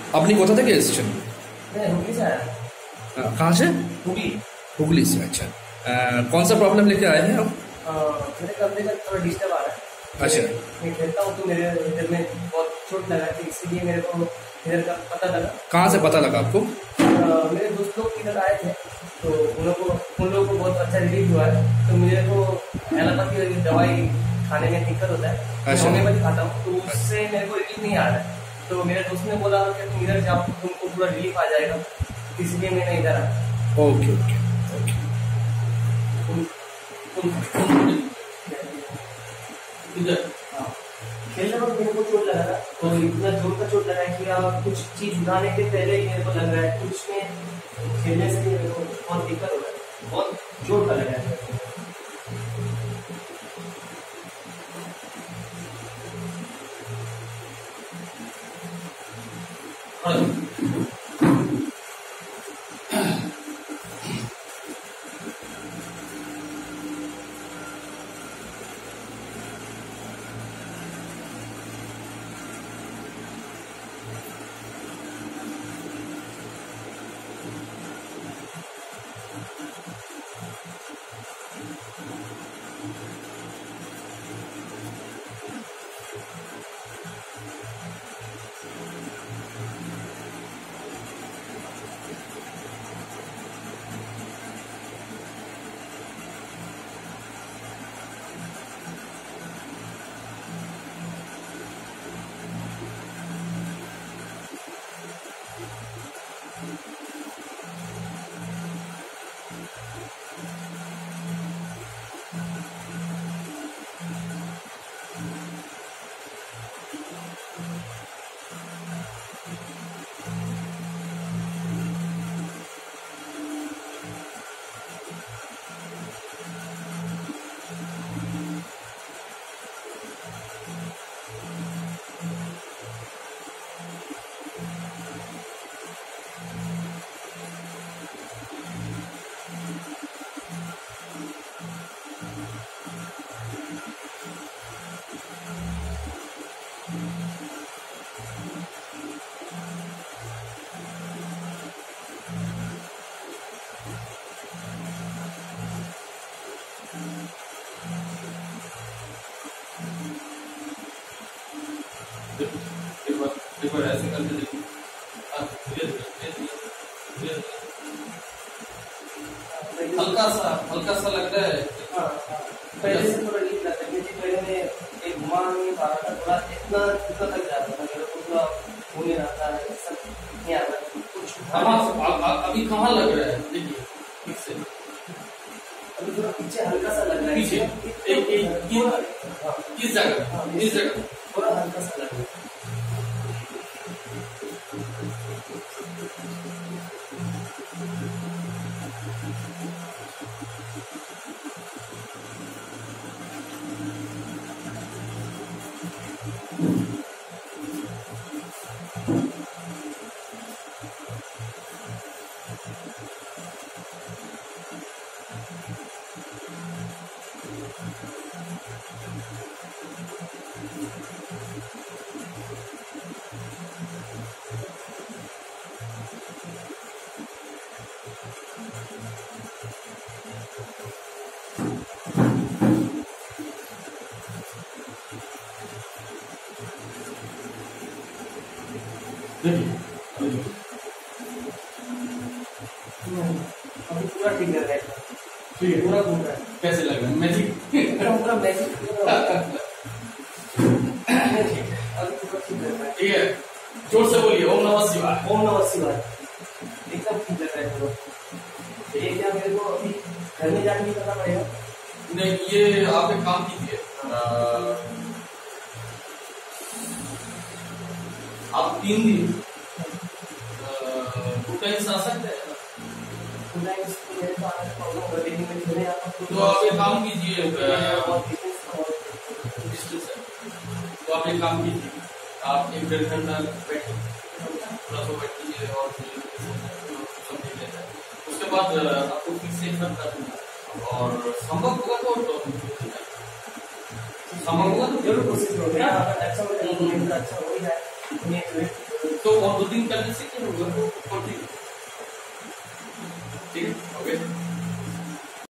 আপনি কোথা থেকে এসেছেন? हुगली से आया। कहाँ से? हुगली। हुगली से, अच्छा। कौन सा प्रॉब्लम लेके आए हैं आप? मेरे कमरे का थोड़ा डिस्टर्ब आ रहा है। अच्छा। मैं खेलता हूँ तो मेरे इधर में बहुत चोट लगा है, इसीलिए मेरे को इधर का पता लगा। कहाँ से पता लगा आपको? मेरे दोस्त लोग इधर आए थे तो उन लोगों को बहुत अच्छा रिलीफ हुआ है। तो मेरे को एलोपैथी दवाई खाने में दिक्कत होता है, अच्छा। होम्योपैथी खाता हूँ तो उससे मेरे को रिलीफ नहीं आ रहा है। तो मेरे दोस्त ने बोला कि तुम इधर जाओ तुमको पूरा रिलीफ आ जाएगा, इसलिए मैंने इधर आया। Okay okay okay. इधर खेलने वक्त मेरे को चोट लगा था, तो इतना जोर का चोट लगा है कि कुछ चीज उठाने के पहले ही मेरे को लग रहा है कुछ में खेलने से मेरे को बहुत दिक्कत हो रहा है, बहुत जोर का लगा है। एक बार ऐसे करके देखिए, हल्का सा लग रहा है। पहले से थोड़ा रिलीफ लगता है क्योंकि पहले मैं एक घुमा नहीं पा रहा था, थोड़ा इतना तक जा रहा था, मेरे को पूरा हो नहीं रहा था, सब नहीं आ रहा कुछ। अभी कहाँ लग रहा है देखिए ठीक से, अभी थोड़ा पीछे हल्का सा लग रहा है, पीछे किस जगह थोड़ा हल्का सा लग रहा है। अभी पूरा ठीक लग रहा है, ठीक है, पूरा घूम रहा है। कैसे लग रहा है? मैजिक पूरा मैजिक अभी पूरा ठीक लग रहा है। ठीक है, जोर से बोलिए ओम नमः शिवाय। ओम नमः शिवाय, एकदम ठीक लग रहा है पूरा। ये क्या मेरे को अभी घर में जाके नहीं करना पड़ेगा? नहीं, ये आप एक काम कीजिए, आप 3 दिन टू टाइम्स आ सकते हैं। तो आप एक काम कीजिए, तो आप एक काम कीजिए, आप 1-1.5 घंटा बैठिए, थोड़ा सा बैठिए और उसके बाद आपको फिर से कर दूंगा, और संभव होगा तो संभव होगा तो जरूर कोशिश करो। अच्छा हो जाए, अच्छा हो जाए। तो और 2 दिन करने से क्या होगा? ठीक है, ओके।